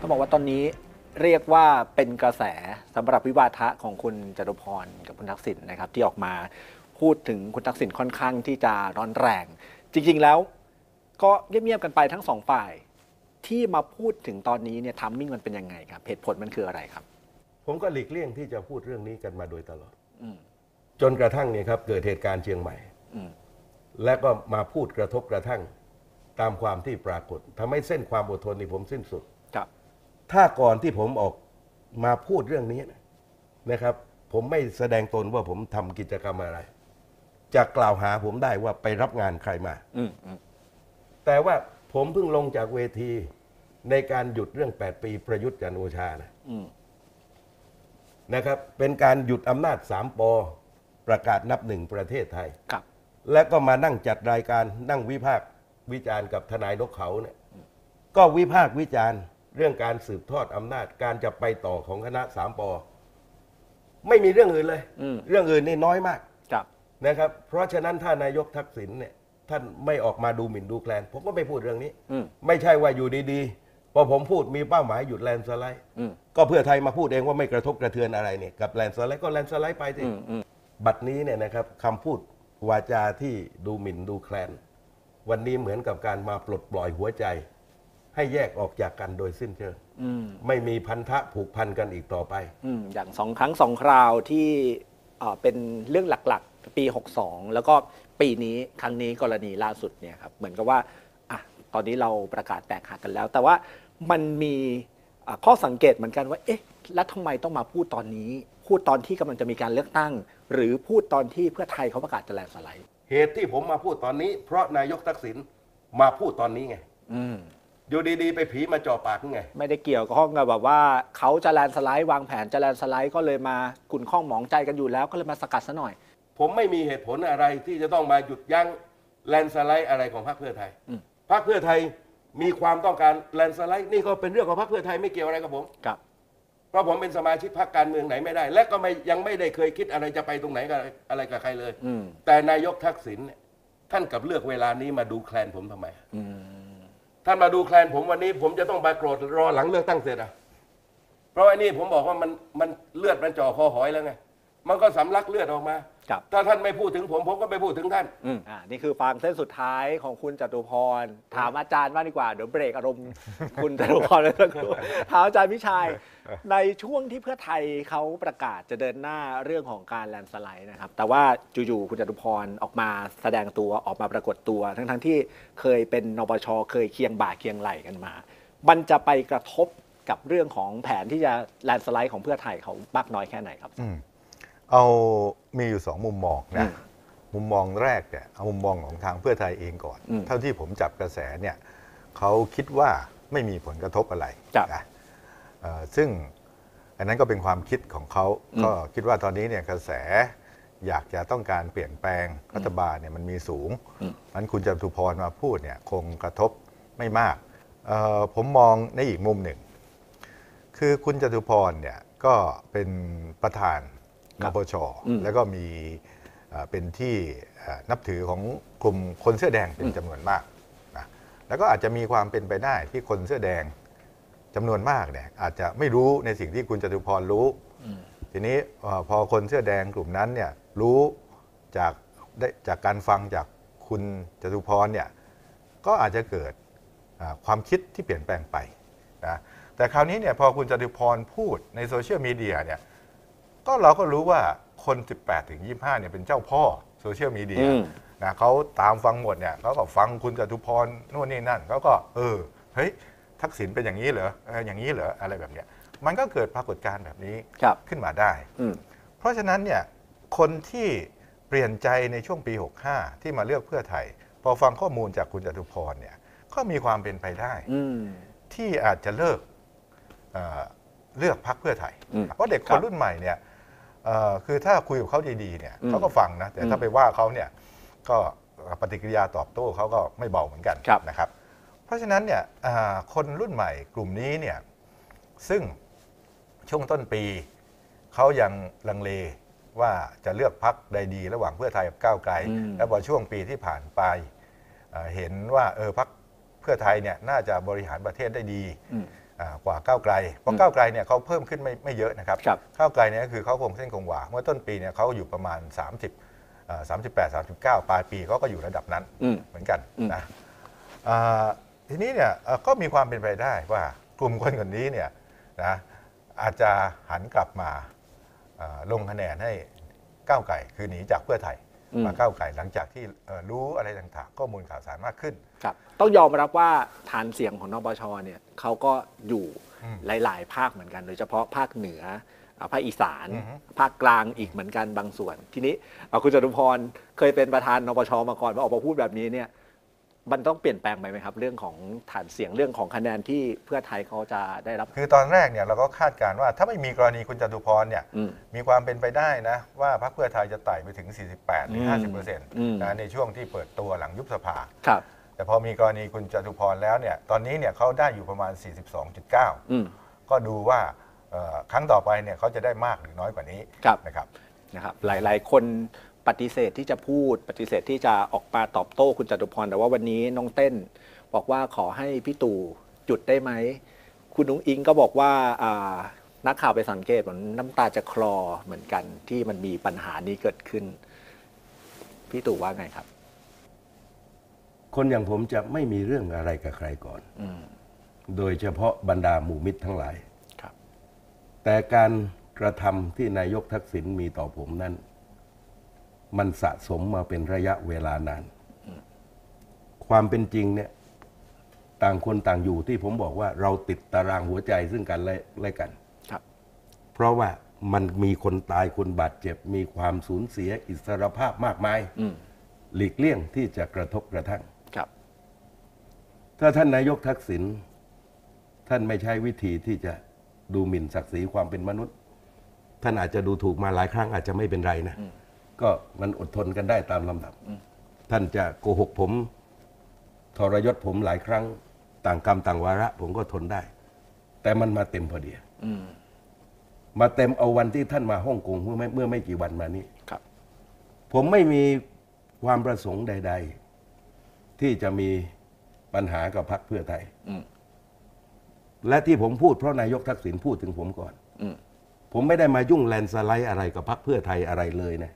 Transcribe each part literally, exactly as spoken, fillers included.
ต้องบอกว่าตอนนี้เรียกว่าเป็นกระแสสำหรับวิวาทะของคุณจตุพรกับคุณทักษิณนะครับที่ออกมาพูดถึงคุณทักษิณค่อนข้างที่จะร้อนแรงจริงๆแล้วก็เงียบๆกันไปทั้งสองฝ่ายที่มาพูดถึงตอนนี้เนี่ยทัมมิ่งมันเป็นยังไงครับเหตุผลมันคืออะไรครับผมก็หลีกเลี่ยงที่จะพูดเรื่องนี้กันมาโดยตลอดจนกระทั่งเนี่ยครับเกิดเหตุการณ์เชียงใหม่และก็มาพูดกระทบกระทั่งตามความที่ปรากฏทำให้เส้นความอดทนนี่ผมสิ้นสุดถ้าก่อนที่ผมออกมาพูดเรื่องนี้นะครับผมไม่แสดงตนว่าผมทำกิจกรรมอะไรจะกล่าวหาผมได้ว่าไปรับงานใครมาแต่ว่าผมเพิ่งลงจากเวทีในการหยุดเรื่องแปดปีประยุทธ์จันทร์โอชานะนะครับเป็นการหยุดอำนาจสามปอประกาศนับหนึ่งประเทศไทยและก็มานั่งจัดรายการนั่งวิพากษ์วิจารณ์กับทนายนกเขาเนี่ยก็วิพากษ์วิจารณ์เรื่องการสืบทอดอำนาจการจะไปต่อของคณะสามปอไม่มีเรื่องอื่นเลยเรื่องอื่นนี่น้อยมากนะครับเพราะฉะนั้นถ้านายกทักษิณเนี่ยท่านไม่ออกมาดูหมิ่นดูแคลนผมก็ไม่พูดเรื่องนี้ไม่ใช่ว่าอยู่ดีๆพอผมพูดมีเป้าหมายหยุดแลนด์สไลด์ก็เพื่อไทยมาพูดเองว่าไม่กระทบกระเทือนอะไรเนี่ยกับแลนด์สไลด์ก็แลนด์สไลด์ไปสิบัดนี้เนี่ยนะครับคำพูดวาจาที่ดูหมิ่นดูแคลนวันนี้เหมือนกับการมาปลดปล่อยหัวใจให้แยกออกจากกันโดยสิ้นเชิงไม่มีพันธะผูกพันกันอีกต่อไปอย่างสองครั้งสองคราวที่เป็นเรื่องหลักๆปีหกสองแล้วก็ปีนี้ครั้งนี้กรณีล่าสุดเนี่ยครับเหมือนกับว่าอ่ะตอนนี้เราประกาศแตกหักกันแล้วแต่ว่ามันมีข้อสังเกตเหมือนกันว่าเอ๊ะแล้วทำไมต้องมาพูดตอนนี้พูดตอนที่กำลังจะมีการเลือกตั้งหรือพูดตอนที่เพื่อไทยเขาประกาศจะแลนด์สไลด์เหตุที่ผมมาพูดตอนนี้เพราะนายกทักษิณมาพูดตอนนี้ไงอยู่ดีๆไปผีมาจ่อปากไงไม่ได้เกี่ยวข้องกับแบบว่าเขาจะแลนด์สไลด์วางแผนจะแลนด์สไลด์ก็เลยมาขุ่นข้องหมองใจกันอยู่แล้วก็เลยมาสกัดซะหน่อยผมไม่มีเหตุผลอะไรที่จะต้องมาหยุดยั้งแลนด์สไลด์อะไรของพรรคเพื่อไทยพรรคเพื่อไทยมีความต้องการแลนด์สไลด์นี่ก็เป็นเรื่องของพรรคเพื่อไทยไม่เกี่ยวอะไรกับผมครับเพราะผมเป็นสมาชิกพรรคการเมืองไหนไม่ได้และก็ไม่ยังไม่ได้เคยคิดอะไรจะไปตรงไหนกับอะไรกับใครเลยแต่นายกทักษิณเนี่ยท่านกับเลือกเวลานี้มาดูแคลนผมทำไมท่านมาดูแคลนผมวันนี้ผมจะต้องมาโกรธรอหลังเลือกตั้งเสร็จอ่ะเพราะไอ้นี่ผมบอกว่ามันมันเลือดมันจ่อคอหอยแล้วไงมันก็สำลักเลือดออกมาถ้าท่านไม่พูดถึงผมผมก็ไม่พูดถึงท่านอ่านี่คือฟังเส้นสุดท้ายของคุณจตุพรถามอาจารย์ว่าดีกว่าเดี๋ยวเบรกอารมณ์คุณจตุพรเลยสักครู่ถามอาจารย์พิชัยในช่วงที่เพื่อไทยเขาประกาศจะเดินหน้าเรื่องของการแลนด์สไลด์นะครับแต่ว่าจู่ๆคุณจตุพรออกมาแสดงตัวออกมาปรากฏตัวทั้งๆที่เคยเป็นนปชเคยเคียงบ่าเคียงไหล่กันมามันจะไปกระทบกับเรื่องของแผนที่จะแลนด์สไลด์ของเพื่อไทยเขามากน้อยแค่ไหนครับเอามีอยู่สองมุมมองนะมุมมองแรกเนี่ยเอามุมมองของทางเพื่อไทยเองก่อนเท่าที่ผมจับกระแสเนี่ยเขาคิดว่าไม่มีผลกระทบอะไรนะซึ่งอันนั้นก็เป็นความคิดของเขาก็คิดว่าตอนนี้เนี่ยกระแสอยากจะต้องการเปลี่ยนแปลงรัฐบาลเนี่ยมันมีสูงนั้นคุณจตุพรมาพูดเนี่ยคงกระทบไม่มากผมมองในอีกมุมหนึ่งคือคุณจตุพรเนี่ยก็เป็นประธานนปชแล้วก็มีเป็นที่นับถือของกลุ่มคนเสื้อแดงเป็นจำนวนมากนะแล้วก็อาจจะมีความเป็นไปได้ที่คนเสื้อแดงจำนวนมากเนี่ยอาจจะไม่รู้ในสิ่งที่คุณจตุพรรู้ทีนี้พอคนเสื้อแดงกลุ่มนั้นเนี่ยรู้จากได้จากการฟังจากคุณจตุพรเนี่ยก็อาจจะเกิดความคิดที่เปลี่ยนแปลงไปนะแต่คราวนี้เนี่ยพอคุณจตุพรพูดในโซเชียลมีเดียเนี่ยก็เราก็รู้ว่าคน สิบแปดถึงยี่สิบห้า เนี่ยเป็นเจ้าพ่อโซเชียลมีเดียนะเขาตามฟังหมดเนี่ยเขาก็ฟังคุณจตุพรนู่นนี่นั่นเขาก็เออเฮ้ยทักษิณเป็นอย่างนี้เหรอเอออย่างนี้เหรออะไรแบบเนี้ยมันก็เกิดปรากฏการณ์แบบนี้ขึ้นมาได้เพราะฉะนั้นเนี่ยคนที่เปลี่ยนใจในช่วงปีหกห้าที่มาเลือกเพื่อไทยพอฟังข้อมูลจากคุณจตุพรเนี่ยก็มีความเป็นไปได้ที่อาจจะเลิกเเลือกพรรคเพื่อไทยเพราะเด็กคนรุ่นใหม่เนี่ยคือถ้าคุยกับเขาดีๆเนี่ยเขาก็ฟังนะแต่ถ้าไปว่าเขาเนี่ยก็ปฏิกิริยาตอบโต้เขาก็ไม่เบาเหมือนกันนะครับเพราะฉะนั้นเนี่ยคนรุ่นใหม่กลุ่มนี้เนี่ยซึ่งช่วงต้นปีเขายังลังเลว่าจะเลือกพรรคใดดีระหว่างเพื่อไทยกับก้าวไกลแล้วพอช่วงปีที่ผ่านไปเห็นว่าเออพรรคเพื่อไทยเนี่ยน่าจะบริหารประเทศได้ดีกว่าก้าวไกลเพราะก้าวไกลเนี่ยเขาเพิ่มขึ้นไม่ไม่เยอะนะครับครับก้าวไกลเนี่ยก็คือเขาคงเส้นคงวาเมื่อต้นปีเนี่ยเขาอยู่ประมาณสามสิบ สามสิบแปด สามสิบเก้า ปลายปีเขาก็อยู่ระดับนั้นเหมือนกันนะทีนี้เนี่ยก็มีความเป็นไปได้ว่ากลุ่มคนคนนี้เนี่ยนะอาจจะหันกลับมาลงคะแนนให้ก้าวไกลคือหนีจากเพื่อไทยมาก้าวไกลหลังจากที่รู้อะไรต่างๆข้อมูลข่าวสารมากขึ้นครับต้องยอมรับว่าฐานเสียงของนปชเนี่ยเขาก็อยู่หลายๆภาคเหมือนกันโดยเฉพาะภาคเหนือภาคอีสานภาคกลางอีกเหมือนกันบางส่วน ทีนี้คุณจตุพรเคยเป็นประธานนปชมาก่อนว่าออกมาพูดแบบนี้เนี่ยมันต้องเปลี่ยนแปลงไปไหมครับเรื่องของฐานเสียงเรื่องของคะแนนที่เพื่อไทยเขาจะได้รับคือตอนแรกเนี่ยเราก็คาดการณ์ว่าถ้าไม่มีกรณีคุณจตุพรเนี่ยมีความเป็นไปได้นะว่าพรรคเพื่อไทยจะไต่ไปถึง สี่สิบแปด หรือ ห้าสิบเปอร์เซ็นต์ นะในช่วงที่เปิดตัวหลังยุบสภาแต่พอมีกรณีคุณจตุพรแล้วเนี่ยตอนนี้เนี่ยเขาได้อยู่ประมาณ สี่สิบสองจุดเก้า ก็ดูว่าครั้งต่อไปเนี่ยเขาจะได้มากหรือน้อยกว่านี้นะครับนะครับหลายๆคนปฏิเสธที่จะพูดปฏิเสธที่จะออกมาตอบโต้คุณจตุพรแต่ว่าวันนี้น้องเต้นบอกว่าขอให้พี่ตู่จุดได้ไหมคุณนุ้งอิงก็บอกว่านักข่าวไปสังเกตเหมือนน้ำตาจะคลอเหมือนกันที่มันมีปัญหานี้เกิดขึ้นพี่ตู่ว่าไงครับคนอย่างผมจะไม่มีเรื่องอะไรกับใครก่อนโดยเฉพาะบรรดาหมู่มิตรทั้งหลายแต่การกระทำที่นายกทักษิณมีต่อผมนั้นมันสะสมมาเป็นระยะเวลานานความเป็นจริงเนี่ยต่างคนต่างอยู่ที่ผมบอกว่าเราติดตารางหัวใจซึ่งกันและกันเพราะว่ามันมีคนตายคนบาดเจ็บมีความสูญเสียอิสรภาพมากมายหลีกเลี่ยงที่จะกระทบกระทั่งถ้าท่านนายกทักษิณท่านไม่ใช้วิธีที่จะดูหมิ่นศักดิ์ศรีความเป็นมนุษย์ท่านอาจจะดูถูกมาหลายครั้งอาจจะไม่เป็นไรนะก็มันอดทนกันได้ตามลำดับท่านจะโกหกผมทรยศผมหลายครั้งต่างกรรมต่างวาระผมก็ทนได้แต่มันมาเต็มพอดีมาเต็มเอาวันที่ท่านมาฮ่องกงเมื่อไม่เมื่อไม่กี่วันมานี้ผมไม่มีความประสงค์ใดๆที่จะมีปัญหากับพรรคเพื่อไทยและที่ผมพูดเพราะนายกทักษิณพูดถึงผมก่อนผมไม่ได้มายุ่งแลนสไลด์อะไรกับพรรคเพื่อไทยอะไรเลยนะ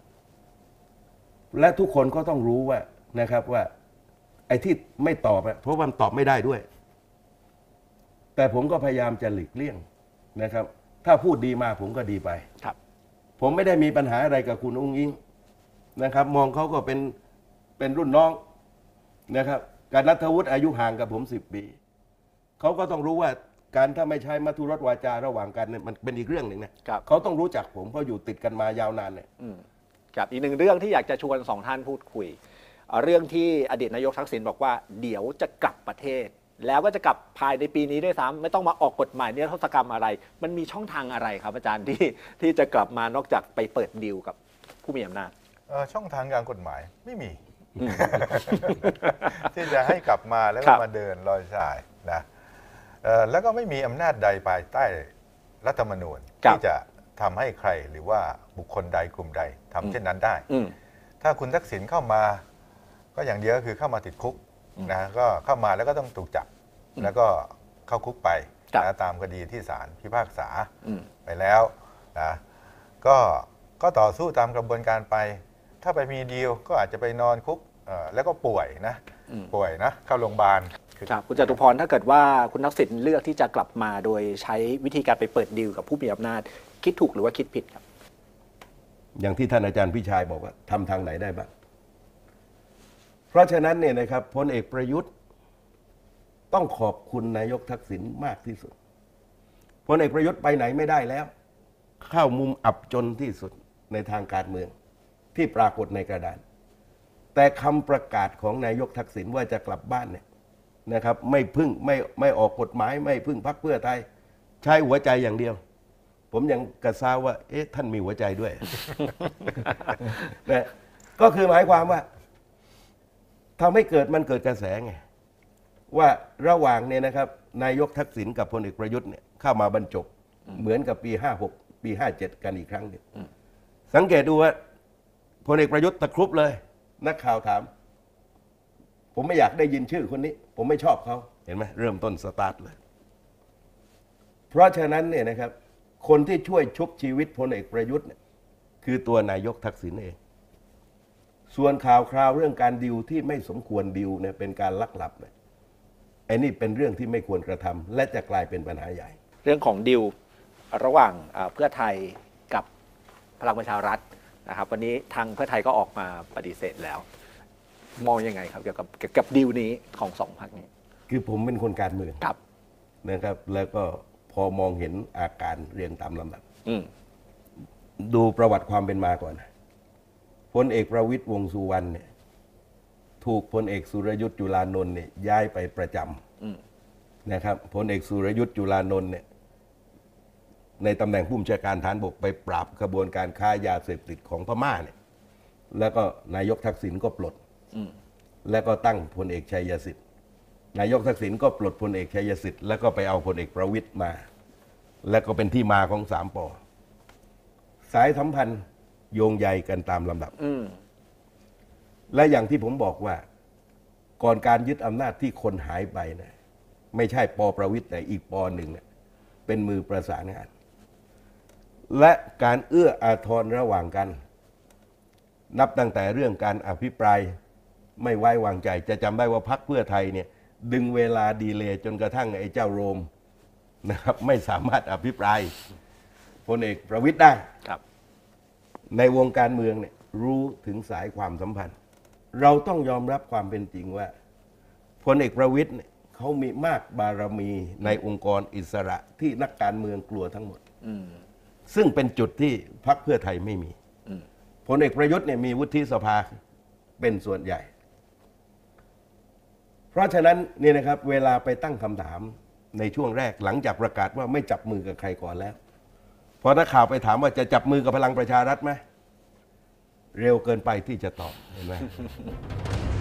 และทุกคนก็ต้องรู้ว่านะครับว่าไอ้ที่ไม่ตอบเพราะว่ามันตอบไม่ได้ด้วยแต่ผมก็พยายามจะหลีกเลี่ยงนะครับถ้าพูดดีมาผมก็ดีไปผมไม่ได้มีปัญหาอะไรกับคุณอุ้งอิงนะครับ มองเขาก็เป็นเป็นรุ่นน้องนะครับการณัฐวุฒิอายุห่างกับผมสิบปีเขาก็ต้องรู้ว่าการถ้าไม่ใช้มัทุรสวาจาระหว่างกันเนี่ยมันเป็นอีกเรื่องหนึ่งนะเขาต้องรู้จักผมเพราะอยู่ติดกันมายาวนานเนี่ยกับอีกหนึ่งเรื่องที่อยากจะชวนสองท่านพูดคุยเรื่องที่อดีตนายกทักษิณบอกว่าเดี๋ยวจะกลับประเทศแล้วก็จะกลับภายในปีนี้ด้วยซ้ำไม่ต้องมาออกกฎหมายนิรโทษกรรมอะไรมันมีช่องทางอะไรครับอาจารย์ที่ที่จะกลับมานอกจากไปเปิดดีลกับผู้มีอำนาจช่องทางการกฎหมายไม่มี ที่จะให้กลับมาแล้วก็มาเดินลอยสายนะแล้วก็ไม่มีอำนาจใดภายใต้รัฐธรรมนูญที่จะทำให้ใครหรือว่าบุคคลใดกลุ่มใดทำเช่นนั้นได้ถ้าคุณทักษิณเข้ามาก็อย่างเดียวคือเข้ามาติดคุกนะก็เข้ามาแล้วก็ต้องถูกจับแล้วก็เข้าคุกไปนะตามคดีที่ศาลพิพากษาไปแล้วนะก็ก็ต่อสู้ตามกระบวนการไปถ้าไปมีดีลก็อาจจะไปนอนคุกแล้วก็ป่วยนะป่วยนะเข้าโรงพยาบาลครับคุณจตุพรถ้าเกิดว่าคุณทักษิณเลือกที่จะกลับมาโดยใช้วิธีการไปเปิดดีลกับผู้มีอำนาจคิดถูกหรือว่าคิดผิดครับอย่างที่ท่านอาจารย์พิชัยบอกว่าทำทางไหนได้บ้างเพราะฉะนั้นเนี่ยนะครับพลเอกประยุทธ์ต้องขอบคุณนายกทักษิณมากที่สุดพลเอกประยุทธ์ไปไหนไม่ได้แล้วเข้ามุมอับจนที่สุดในทางการเมืองที่ปรากฏในกระดานแต่คำประกาศของนายกทักษิณว่าจะกลับบ้านเนี่ยนะครับไม่พึ่งไม่ไม่ออกกฎหมายไม่พึ่งพรรคเพื่อไทยใช้หัวใจอย่างเดียวผมยังกระซาวว่าเอ๊ะท่านมีหัวใจด้วย นะก็คือหมายความว่าทำให้เกิดมันเกิดกระแสไงว่าระหว่างเนี่ยนะครับนายกทักษิณกับพลเอกประยุทธ์เนี่ยเข้ามาบรรจบเหมือนกับปีห้าหกปีห้าเจ็ดกันอีกครั้งหนึ่งสังเกตดูว่าพลเอกประยุทธ์ตะครุบเลยนักข่าวถามผมไม่อยากได้ยินชื่อคนนี้ผมไม่ชอบเขาเห็นไหมเริ่มต้นสตาร์ทเลยเพราะฉะนั้นเนี่ยนะครับคนที่ช่วยชุบชีวิตพลเอกประยุทธ์เนี่ยคือตัวนายกทักษิณเองส่วนข่าวคราวเรื่องการดิวที่ไม่สมควรดิวเนี่ยเป็นการลักลับเนี่ยไอ้นี่เป็นเรื่องที่ไม่ควรกระทำและจะกลายเป็นปัญหาใหญ่เรื่องของดิวระหว่างเพื่อไทยกับพลังประชารัฐนะครับวันนี้ทางเพื่อไทยก็ออกมาปฏิเสธแล้วมองยังไงครับเกี่ยวกับเกี่ยวกับดิวนี้ของสองพรรคนี้คือผมเป็นคนการเมืองครับนะครับแล้วก็พอมองเห็นอาการเรียงตามลำดับอืมดูประวัติความเป็นมาก่อนพลเอกประวิตรวงษ์สุวรรณเนี่ยถูกพลเอกสุรยุทธ์จุลานนท์เนี่ยย้ายไปประจำนะครับพลเอกสุรยุทธ์จุลานนท์เนี่ยในตำแหน่งผู้บัญชาการฐานบกไปปราบขบวนการค้ายาเสพติดของพม่าเนี่ยแล้วก็นายกทักษิณก็ปลดแล้วก็ตั้งพลเอกชัยสิทธิ์นายกทักษิณก็ปลดพลเอกชัยสิทธิ์แล้วก็ไปเอาพลเอกประวิตรมา แล้วก็เป็นที่มาของสามปอสายสัมพันธ์โยงใยกันตามลำดับและอย่างที่ผมบอกว่าก่อนการยึดอำนาจที่คนหายไปนะไม่ใช่ปอประวิตรแต่อีกปอหนึ่งนะเป็นมือประสานงานและการเอื้ออาทรระหว่างกันนับตั้งแต่เรื่องการอภิปรายไม่ไว้วางใจจะจำได้ว่าพรรคเพื่อไทยเนี่ยดึงเวลาดีเลย์จนกระทั่งไอ้เจ้าโรมนะครับไม่สามารถอภิปรายพลเอกประวิตรได้ครับในวงการเมืองเนี่ยรู้ถึงสายความสัมพันธ์เราต้องยอมรับความเป็นจริงว่าพลเอกประวิตรเนี่ยเขามีมากบารมีในองค์กรอิสระที่นักการเมืองกลัวทั้งหมดซึ่งเป็นจุดที่พรรคเพื่อไทยไม่มีพลเอกประยุทธ์เนี่ยมีวุฒิสภาเป็นส่วนใหญ่ เพราะฉะนั้นนี่นะครับเวลาไปตั้งคำถามในช่วงแรกหลังจากประกาศว่าไม่จับมือกับใครก่อนแล้วพอนักข่าวไปถามว่าจะจับมือกับพลังประชารัฐไหมเร็วเกินไปที่จะตอบเห็นไหม